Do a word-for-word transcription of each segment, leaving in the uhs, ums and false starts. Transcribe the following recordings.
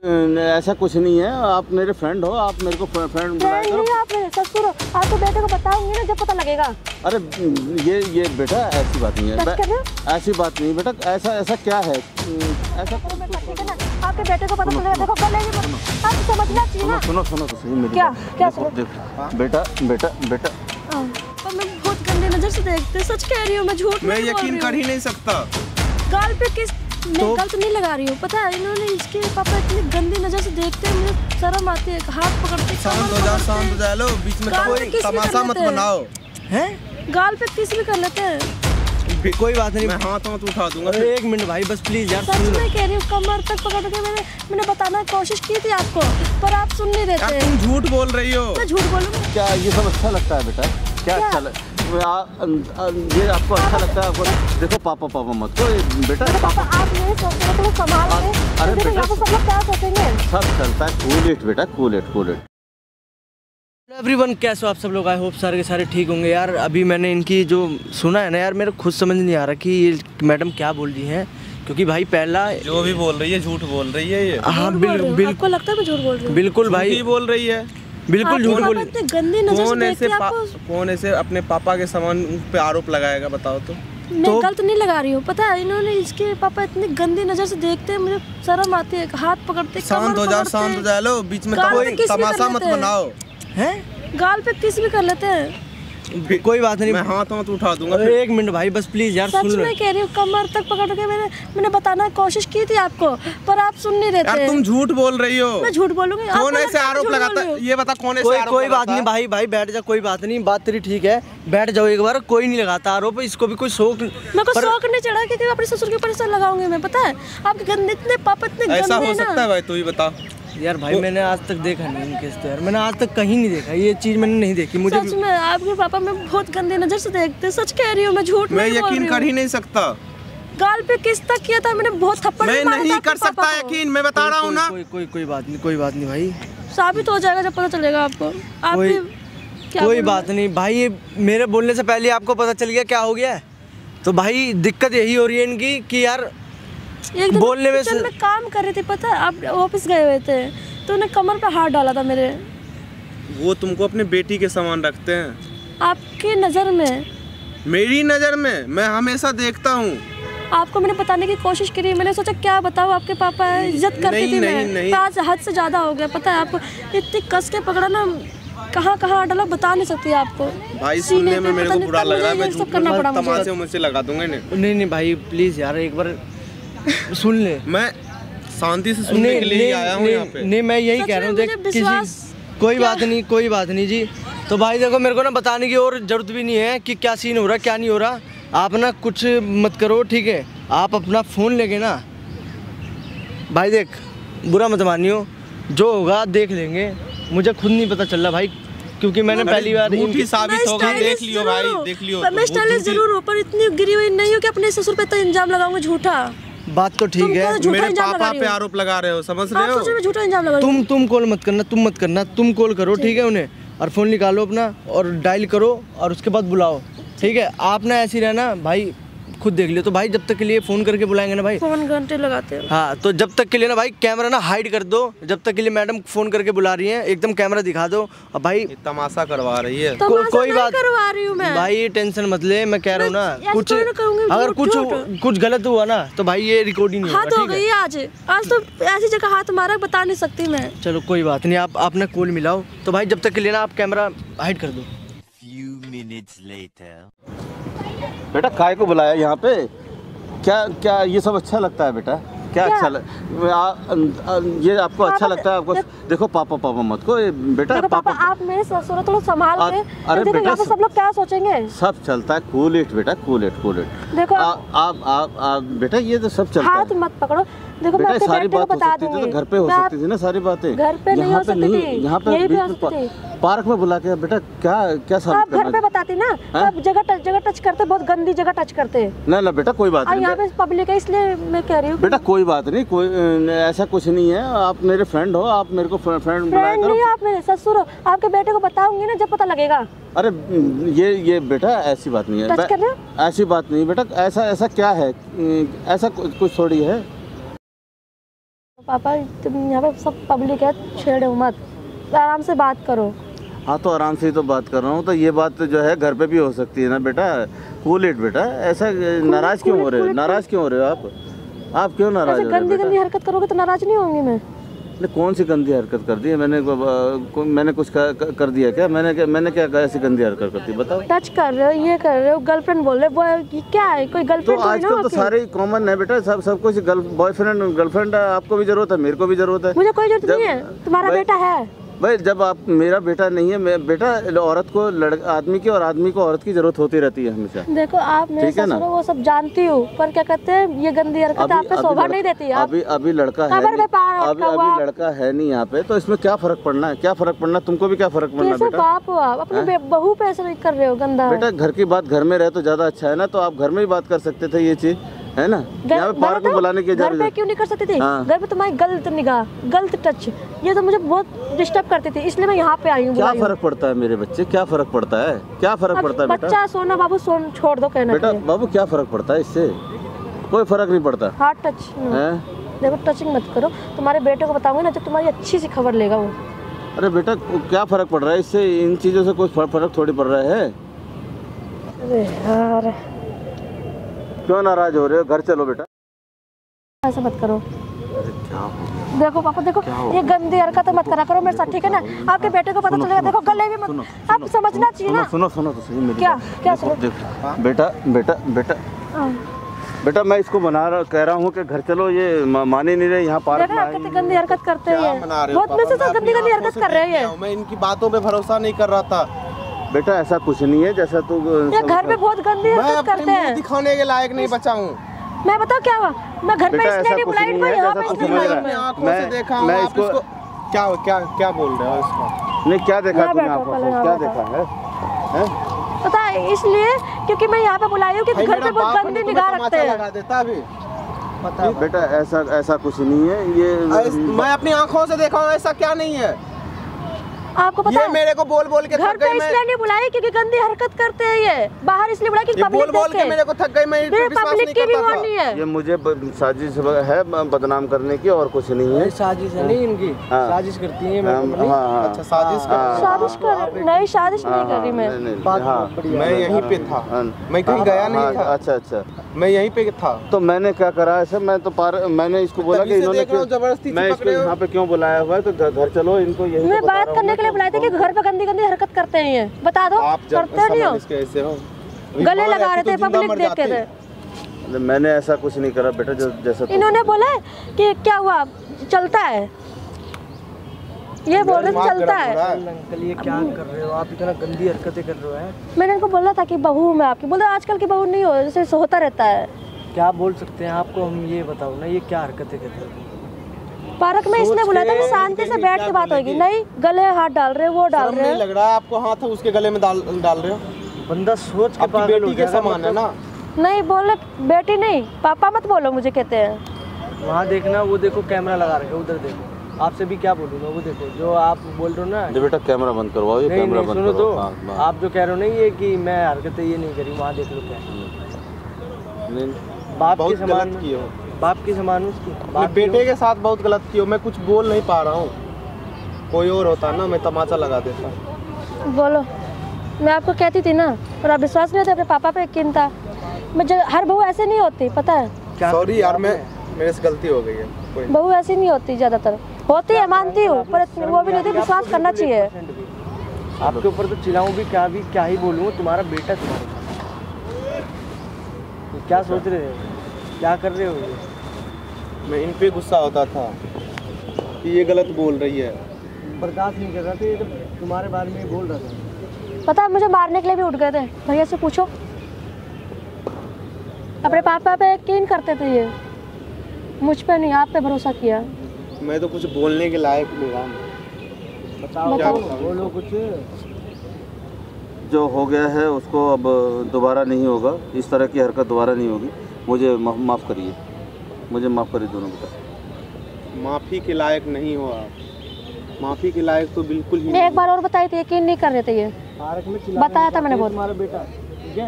ऐसा कुछ नहीं है, आप मेरे फ्रेंड हो, आप मेरे को फ्रेंड बुलाया करो। नहीं, आप मेरे ससुर हो, आपको बेटे को बताऊंगी ना जब पता लगेगा। अरे ये ये बेटा ऐसी बात नहीं है, कर ऐसी बात नहीं बेटा, ऐसा ऐसा क्या है, ऐसा ठीक है ना, आपके बेटे को पता चलेगा। देखो कल आप समझना चाहिए ना। सुनो सुनो तो सही मेरी क्या क्या सुनो, बेटा बेटा बेटा पर मैं बहुत गंदे नजर से देखते, सच कह रही हूँ मैं, झूठ मैं यकीन कर ही नहीं सकता। गाल पे किस मैं तो... गलत नहीं लगा रही हूँ, पता है इन्होंने इसके पापा इतनी गंदी नजर से देखते हैं, मुझे शर्म आती है, हाथ पकड़ते। शांत हो जा, शांत हो जा, लो बीच में कोई तमाशा मत बनाओ। हैं गाल पे किस भी कर लेते हैं। कोई बात नहीं, मैं हाथ हाथ उठा दूंगा। एक मिनट भाई बस प्लीज यार, सच में कह रही हूँ, कमर तक पकड़ के मैंने मैंने बताने की कोशिश की थी आपको, पर आप सुन नहीं रहे थे। तुम झूठ बोल रही हो। मैं झूठ बोलूँगी क्या? ये सब अच्छा लगता है बेटा? क्या अच्छा लगता ये आपको? अच्छा लगता है आपको? देखो पापा पापा मत को बेटा, पापा आप नहीं सोचते तो संभाल के। अरे बेटा सब लोग क्या सोचेंगे? सब चलता है, कूल इट बेटा, cool it cool it. Everyone, कैसे हो आप सब लोग? आई होप सारे के सारे ठीक होंगे यार। अभी मैंने इनकी जो सुना है ना यार, मेरे खुद समझ नहीं आ रहा कि ये मैडम क्या बोल रही हैं, क्योंकि भाई पहला जो भी बोल रही है झूठ बोल रही है ये। हाँ बिल्कुल, आपको लगता है मैं झूठ बोल रही हूँ? बिल्कुल भाई बोल रही है, बिल्कुल झूठ बोल। गंदी नजर कौन से ऐसे देखते कौन ऐसे अपने पापा के सामान पे आरोप लगाएगा, बताओ तो? मैं तो... गलत नहीं लगा रही हूँ, पता है इन्होंने इसके पापा इतनी गंदी नजर से देखते हैं, मुझे शर्म आती है, हाथ पकड़ते। शांत हो जा, शांत हो जा, लो बीच में कोई तमाशा मत बनाओ। हैं गाल पे किस भी कर लेते हैं। कोई बात नहीं, मैं हाथ हाथ उठा दूंगा। एक मिनट भाई बस प्लीज यार, सच में कह रही हूँ, कमर तक पकड़ के मैंने मैंने बताने की कोशिश की थी आपको, पर आप सुन नहीं रहे थे। यार तुम झूठ बोल रही हो। मैं झूठ बोलूंगी? कौन ऐसे आरोप लगाता है ये बता, कौन ऐसे कोई आरोप कोई बात नहीं भाई, भाई बैठ जा, कोई बात नहीं, बात तेरी ठीक है, बैठ जाओ एक बार। कोई नहीं लगाता आरोप, इसको भी कोई शौक। मेरे को शौक नहीं चढ़ा क्योंकि अपने ससुर के ऊपर लगाऊंगी मैं, पता है आपके गंदे इतने पापा इतने गंदे। ऐसा हो सकता है भाई? तू ही बता यार। भाई मैंने आज तक देखा नहीं इनके तो यार, मैंने आज तक कहीं नहीं देखा ये चीज, मैंने नहीं देखी। मुझे सच में आपके पापा मैं बहुत गंदे नजर से देखते, सच कह रही हूँ मैं, झूठ मैं यकीन कर ही नहीं सकता। गाल पे किस तक किया था मैंने, बहुत थप्पड़ मैं नहीं कर सकता यकीन, मैं बता रहा हूँ ना। कोई कोई कोई बात नहीं, कोई बात नहीं भाई, साबित हो जाएगा जब पता चलेगा आपको। आप कोई, क्या कोई बात नहीं भाई, ये मेरे बोलने से पहले आपको पता चल गया क्या हो गया है, तो भाई दिक्कत यही हो रही है इनकी कि यार एक दिन बोलने में, में काम कर रहे थे, पता है आप ऑफिस गए हुए थे तो उन्हें कमर पे हाथ डाला था मेरे। वो तुमको अपने बेटी के समान रखते हैं आपकी नजर में? मेरी नजर में मैं हमेशा देखता हूँ आपको। मैंने बताने की कोशिश करी, मैंने सोचा क्या बताओ, आपके पापा है, इज्जत करती थी नहीं, मैं। नहीं। आज हद से ज्यादा हो गया, पता है आपको, इतनी कस के पकड़ा ना, कहाँ कहाँ डाला बता नहीं सकती आपको। भाई सुनने में मेरे को बुरा लग रहा है, मैं सब करना पड़ा, तमाचे मुझसे लगा दूंगा इन्हें। नहीं नहीं भाई प्लीज यार एक बार सुन ले, मैं शांति से सुनने के लिए आया हूँ यहाँ पे। नहीं मैं यही कह रहा हूँ, देख किसी कोई बात नहीं, कोई बात नहीं जी। तो भाई देखो मेरे को ना बताने की और जरूरत भी नहीं है कि क्या सीन हो रहा है क्या नहीं हो रहा, आप ना कुछ मत करो ठीक है, आप अपना फ़ोन लेके ना भाई, देख बुरा मत मानियो, जो होगा देख लेंगे, मुझे खुद नहीं पता चल रहा भाई, क्योंकि मैंने पहली बार इनकी साबित होगा, देख लियो भाई, देख लियो। मैं स्टाइलिश जरूर हूँ पर इतनी गिरी हुई नहीं हूँ कि अपने ससुर पे तो इल्जाम लगाऊंगा झूठा। बात तो ठीक है, मेरे पापा पे आरोप लगा रहे हो, समझ रहे हो? झूठा इल्जाम लगा। तुम तुम कॉल मत करना, तुम मत करना, तुम कॉल करो ठीक है उन्हें, और फ़ोन निकालो अपना और डायल करो और उसके बाद बुलाओ ठीक है। आप ना ऐसे ही रहना भाई, खुद देख लियो। तो भाई जब तक के लिए फ़ोन करके बुलाएंगे ना भाई, फोन घंटे लगाते हैं। हाँ तो जब तक के लिए ना भाई कैमरा ना हाइड कर दो, जब तक के लिए मैडम फ़ोन करके बुला रही हैं एकदम कैमरा दिखा दो। और भाभाई तमाशा करवा रही है, को, कोई बात करवा रही हूँ मैं भाई, टेंशन मत ले, मैं कह रहा हूँ ना, कुछ अगर कुछ कुछ गलत हुआ ना तो भाई ये रिकॉर्डिंग नहीं हाथ हो गई आज आज तो ऐसी जगह हाथ मारा बता नहीं सकती मैं। चलो कोई बात नहीं, आप अपना कॉल मिलाओ। तो भाई जब तक के लिए ना आप कैमरा हाइड कर दो। बेटा काय को बुलाया यहाँ पे? क्या क्या ये सब अच्छा लगता है बेटा? क्या, क्या? अच्छा लग... आ, आ, ये आपको अच्छा लगता है? आपको देखो पापा पापा मत को बेटा, पापा, पापा आप मेरे ससुर थोड़ा संभाल के। अरे बेटा सब लोग क्या सोचेंगे? सब चलता है, कूल इट बेटा, कूल इट कूल इट। देखो आप आप बेटा ये तो सब चलता है, हाथ मत पकड़ो। देखो बेटा सारी बात हो सकती थी तो घर पे हो सकती थी ना सारी बातें, घर पे नहीं हो सकती थी, यहाँ पे पार्क में बुला के। बेटा क्या क्या आप घर पे बताती ना, आप जगह जगह टच करते, बहुत गंदी जगह टच करते। ना ना बेटा कोई बात नहीं, यहाँ पे पब्लिक है इसलिए मैं कह रही हूँ। बेटा कोई बात नहीं, कोई ऐसा कुछ नहीं है, आप मेरे फ्रेंड हो, आप मेरे को फ्रेंड बुलाया करो। नहीं आप मेरे ससुर हो, आपके बेटे को बताऊंगी ना जब पता लगेगा। अरे ये ये बेटा ऐसी बात नहीं है, ऐसी बात नहीं बेटा, ऐसा ऐसा क्या है, ऐसा कुछ थोड़ी है। पापा तुम यहाँ पे सब पब्लिक है, छेड़ो मत, आराम से बात करो। हाँ तो आराम से ही तो बात कर रहा हूँ। तो ये बात जो है घर पे भी हो सकती है ना बेटा। कूल इट बेटा, ऐसा नाराज क्यों हो रहे हो? नाराज क्यों हो रहे हो आप? आप क्यों नाराज हो रहे हो? गंदी गंदी हरकत करोगे तो नाराज नहीं होंगी मैं। कौन सी गंदी हरकत कर दी है मैंने? को, मैंने कुछ कर, कर दिया क्या? मैंने मैंने क्या ऐसी गंदी हरकत कर दी बताओ? टच कर रहे हो, ये कर रहे हो, गर्लफ्रेंड बोल रहे हो, बॉय क्या है? कोई गर्लफ्रेंड तो आजकल तो सारे कॉमन है बेटा, सब सब कुछ बॉयफ्रेंड गर्लफ्रेंड। आपको भी जरूरत है, मेरे को भी जरूरत है। मुझे कोई जरूरत नहीं है, तुम्हारा बेटा है भाई। जब आप, मेरा बेटा नहीं है, मैं बेटा, औरत को लड़का आदमी की और आदमी को औरत की जरूरत होती रहती है हमेशा। देखो आप मेरे ससुर हो, वो सब जानती हूँ, पर क्या कहते हैं ये गंदी हरकत आप पे शोभा नहीं देती है। अभी अभी लड़का है नहीं, अभी अभी लड़का है नहीं यहाँ पे, तो इसमें क्या फर्क पड़ना है? क्या फर्क पड़ना? तुमको भी क्या फर्क पड़ना बेटा? बाप हो आप, अपनी बहू पे ऐसा कर रहे हो गंदा। बेटा घर की बात घर में रहे तो ज्यादा अच्छा है ना। तो आप घर में ही बात कर सकते थे ये चीज, है ना? यहाँ पे पार्क में बुलाने की घर पे क्यों नहीं कर सकती थी? घर पे तुम्हारी गलत निगाह, गलत टच, ये तो मुझे बहुत डिस्टर्ब करती थी, इसलिए मैं यहाँ पे आई हूँ। क्या फर्क पड़ता है मेरे बच्चे? क्या फर्क पड़ता है? क्या फर्क पड़ता है बेटा? बच्चा सोना बाबू सोन छोड़ दो कहना बेटा। बाबू क्या फर्क पड़ता है इससे? कोई फर्क नहीं पड़ता। हार्ट टच है, देखो टचिंग मत करो। तुम्हारे बेटे को बताऊंगी ना, जब तुम्हारी अच्छी सी खबर लेगा वो। अरे बेटा क्या फर्क पड़ रहा है इससे? इन चीजों से कोई फर्क थोड़ी पड़ रहा है। अरे यार क्यों नाराज हो रहे हो? घर चलो बेटा। ऐसा मत करो। अरे क्या हो? देखो पापा देखो, ये गंदी हरकत मत करा करो मेरे साथ, ठीक है ना? आपके बेटे को पता चलेगा। देखो गले भी मत, आप समझना चाहिए ना। सुनो सुनो तो सही मेरी क्या क्या सुनो? बेटा बेटा बेटा बेटा मैं इसको बना रहा कह रहा हूँ कि घर चलो, ये मान ही नहीं रहे। यहाँ पार्क में कितनी गंदी हरकत करते हैं, बहुत में से तो गंदी गंदी हरकत कर रहे हैं। मैं इनकी बातों पे भरोसा नहीं कर रहा था बेटा। ऐसा कुछ नहीं है जैसा तू घर पे बहुत गंदी हरकत करते हैं। दिखाने के लायक नहीं बचा हूँ मैं। बताओ क्या हुआ? मैं घर पे इसलिए नहीं बुलाई, मैं यहाँ पे इसलिए बुलाई। मैं आंखों से देखा हूँ। आप इसको क्या क्या क्या बोल रहे हो इसको? नहीं क्या देखा तुमने आंखों से? क्या देखा है? हैं? पता है इसलिए क्योंकि मैं यहाँ पे बुलाई हूँ कि घर पे बहुत गंदी निगाह रखते हैं। लगा देता अभी पता बेटा ऐसा ऐसा कुछ नहीं है। ये मैं अपनी आंखों से देखा हूँ, ऐसा क्या नहीं है। आपको पता ये है मेरे को बोल बोल के घर पे इसलिए नहीं बुलाई क्योंकि गंदी हरकत करते हैं। ये बाहर इसलिए बुलाई कि पब्लिक बोल बोल के मेरे को थक गई। मैं पब्लिक की भी वो नहीं है। ये मुझे साजिश है बदनाम करने की और कुछ नहीं है। साजिश है नहीं इनकी, साजिश करती है। अच्छा साजिश कर साजिश कर नहीं, साजिश नहीं कर रही मैं। मैं यहीं पे था, मैं कहीं गया नहीं था। अच्छा अच्छा मैं यहीं पे था। तो मैंने क्या करा ऐसे? मैं तो पार मैंने इसको बोला कि इन्होंने जबरदस्ती मैं इसको यहाँ पे क्यों बुलाया हुआ है, तो घर चलो इनको यही मैं बात करने के लिए बुलाए थे कि घर पे गंदी गंदी हरकत करते हैं। ये बता दो, करते नहीं हो? कैसे हो? गले लगा रहे थे, पब्लिक देखते थे। मैंने ऐसा कुछ नहीं करा बेटा। जो जैसा इन्होंने बोला कि क्या हुआ चलता है, ये बोल रहे थे चलता है। अंकल ये क्या कर रहे हो आप? इतना गंदी हरकतें कर रहे हो। मैंने इनको बोला था कि बहू मैं आपकी, बोला आजकल की बहू नहीं हो, जैसे होता रहता है। क्या बोल सकते हैं आपको हम? ये बताओ ना, ये क्या हरकतें कर रहे हो? पार्क में इसने बुलाया था कि शांति से बैठ के बात होगी। नहीं, गले हाथ डाल रहे, वो डाल रहे। नहीं लग रहा है आपको हाथ उसके गले में डाल डाल रहे हो? बंदा सोच के आपकी बेटी के समान है ना। नहीं बोले बेटी नहीं, पापा मत बोलो मुझे कहते हैं। वहाँ देखना, वो देखो कैमरा लगा रखे, उधर देखो। आपसे भी क्या बोलूँगा, वो देखो जो आप बोल रहे हो ना। बेटा कैमरा बंद करवाओ, ये कैमरा बंद सुनो तो आप जो कह रहे हो ना ये कि मैं हरकतें ये नहीं करी, वहाँ देख लो क्या बाप की समान की हो, बाप की समान उसकी बेटे के साथ बहुत गलत की हो। मैं कुछ बोल नहीं पा रहा हूँ। कोई और होता ना मैं तमाचा लगा देता। बोलो, मैं आपको कहती थी ना, और आप विश्वास नहीं होते अपने पापा पे यकीन था। मैं हर बहू ऐसे नहीं होती, पता है? सॉरी यार, मैं मेरे से गलती हो गई है। बहू ऐसी नहीं होती, ज्यादातर होती है मानती हूँ, पर वो भी नहीं होती। विश्वास करना चाहिए। आपके ऊपर तो चिल्लाऊं भी क्या, भी क्या ही बोलूँ। तुम्हारा बेटा तुम्हारा क्या सोच रहे हो, क्या कर रहे हो? ये मैं इन पे गुस्सा होता था कि ये गलत बोल रही है। बर्दाश्त नहीं कर रहा था, ये तो तुम्हारे बारे में बोल रहा था। पता है मुझे मारने के लिए भी उठ गए थे। भैया से पूछो, अपने पापा पे यकीन करते थे, ये मुझ पे नहीं, आप पे भरोसा किया। मैं तो कुछ बोलने के लायक नहीं रहा। बताओ, बताओ। बोलो कुछ। जो हो गया है उसको अब दोबारा नहीं होगा, इस तरह की हरकत दोबारा नहीं होगी। मुझे माफ़ करिए, मुझे माफ़ करिए दोनों बेटा। माफ़ी के लायक नहीं हो आप, माफ़ी के लायक तो बिल्कुल ही। मैं एक बार और बताई थी, यकीन नहीं कर रहे थे। ये पार्क में बताया था मैंने बहुत। तुम्हारा बेटा ठीक है,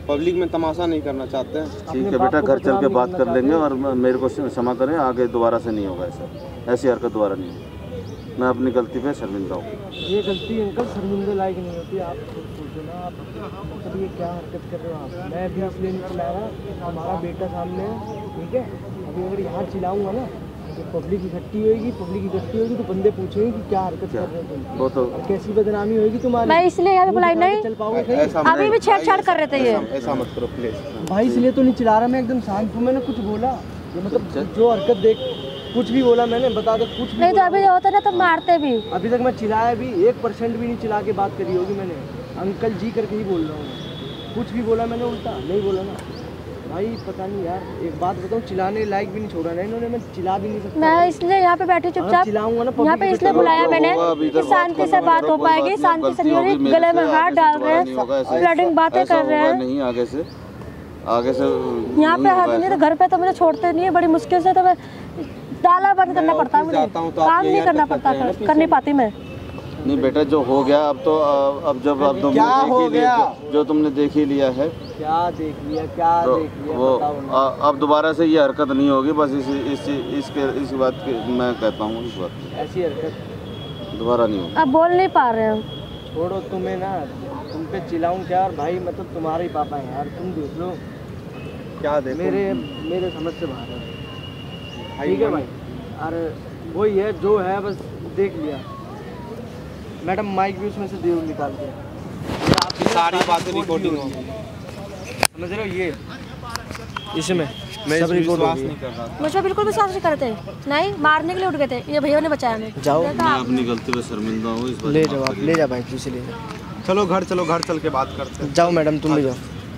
पब्लिक में तमाशा नहीं करना चाहते हैं। ठीक है बेटा, घर चल के बात कर लेंगे और म- मेरे को क्षमा करें, आगे दोबारा से नहीं होगा ऐसा, ऐसी हरकत दोबारा नहीं होगी। मैं अपनी गलती पे शर्मिंदा हूँ। ये गलती अंकल शर्मिंदा लायक नहीं होती। आप खुद सोचो ना, आप मतलब ये क्या हरकत कर रहे हो आप। मैं भी इसलिए नहीं चिल्ला रहा, हमारा बेटा सामने है, ठीक है। अभी अगर यहाँ चिल्लाऊंगा ना तो पब्लिक इकट्ठी होगी, पब्लिक इकट्ठी होगी तो बंदे पूछेंगे कि क्या हरकत कर रहे हो तुम, वो तो और कैसी बदनामी होगी तुम्हारी। मैं इसलिए यहाँ पे बुलाई नहीं, चल पाओगे कहीं? ऐसा अभी भी छेड़छाड़ कर रहे थे ये। ऐसा- ऐसा मत करो प्लीज। भाई इसलिए तो नहीं चिल्ला रहा, मैं एकदम शांत हूँ। मैंने कुछ बोला ये मतलब जो हरकत देख कुछ भी बोला मैंने, बता दो कुछ भी नहीं तो बोला। अभी जो होता ना तो मारते भी। अभी तक मैं चिल्लाया भी एक परसेंट भी नहीं, चिल्ला के बात करी होगी मैंने। अंकल जी करके ही बोल रहा हूँ। कुछ भी बोला मैंने उल्टा नहीं बोला ना भाई। पता नहीं यार, एक बात बताऊँ, चिल्लाने लायक भी नहीं छोड़ा ना इन्होंने। मैं चिल्ला भी नहीं सकता। मैं इसलिए यहाँ पे बैठी चुपचाप, चिल्लाऊंगा ना यहाँ पे इसलिए बुलाया मैंने कि शांति से बात हो पाएगी। शांति से नहीं हो रही, गले में हाथ डाल रहे हैं, फ्लडिंग बातें कर रहे हैं। नहीं आगे से आगे से यहाँ पे हाथ नहीं तो घर पे तो मुझे छोड़ते नहीं है, बड़ी मुश्किल से तो मैं ताला बंद करना पड़ता है मुझे, जाता हूँ तो आप काम यही नहीं करना हरकत पड़ता, करते हैं कर नहीं पाती मैं। नहीं बेटा, जो हो गया अब तो अब जब अब तुमने क्या देख हो ही लिया, गया? जो, जो तुमने देख ही लिया है क्या देख लिया, क्या तो देख लिया वो बताओ ना। आ, अब दोबारा से ये हरकत नहीं होगी। बस इस इस इसके इस बात की मैं कहता हूँ, इस बात की ऐसी हरकत दोबारा नहीं होगी। अब बोल नहीं पा रहे हैं। छोड़ो, तुम्हें ना तुम पे चिल्लाऊं क्या। और भाई मतलब तुम्हारे ही पापा हैं यार, तुम देख लो। क्या देखो मेरे मेरे समझ से बाहर है, भाई ठीक है मन- भाई। और वही है जो है, बस देख लिया। मैडम माइक भी उसमें से दे निकाल के, सारी बातें रिकॉर्डिंग होगी। समझ रहे हो ये इसमें मैं सब इस रिकॉर्ड विश्वास होगी। नहीं कर रहा था। मुझे बिल्कुल विश्वास नहीं करते, नहीं मारने के लिए उठ गए थे, ये भैया ने बचाया हमें। जाओ देखा मैं आप? अपनी गलती पे शर्मिंदा हूँ इस बात ले में जाओ, माफ आप करिए। ले जाओ भाई, पीछे ले जाओ। चलो घर चलो, घर चल के बात करते हैं। जाओ मैडम, तुम भी जाओ।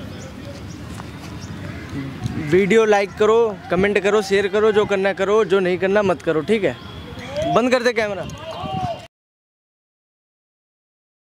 वीडियो लाइक करो, कमेंट करो, शेयर करो, जो करना करो, जो नहीं करना मत करो, ठीक है। बंद कर दे कैमरा।